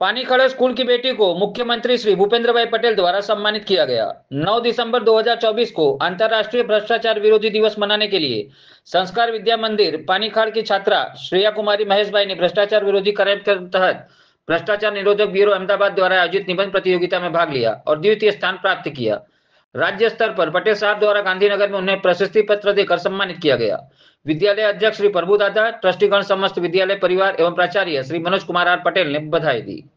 पानीखड़े school की बेटी को मुख्यमंत्री श्री भूपेंद्र भाई पटेल द्वारा सम्मानित किया गया। 9 दिसंबर 2024 को अंतर्राष्ट्रीय भ्रष्टाचार विरोधी दिवस मनाने के लिए संस्कार विद्या मंदिर पानीखाड़ की छात्रा श्रेया कुमारी महेश भाई ने भ्रष्टाचार विरोधी कार्यक्रम के तहत भ्रष्टाचार निरोधक ब्यूरो अहमदाबाद द्वारा आयोजित निबंध प्रतियोगिता में भाग लिया और द्वितीय स्थान प्राप्त किया। राज्य स्तर पर पटेल साहब द्वारा गांधीनगर में उन्हें प्रशस्ति पत्र देकर सम्मानित किया गया। विद्यालय अध्यक्ष श्री प्रभु दादा, ट्रस्टीगण, समस्त विद्यालय परिवार एवं प्राचार्य श्री मनोज कुमार आर पटेल ने बधाई दी।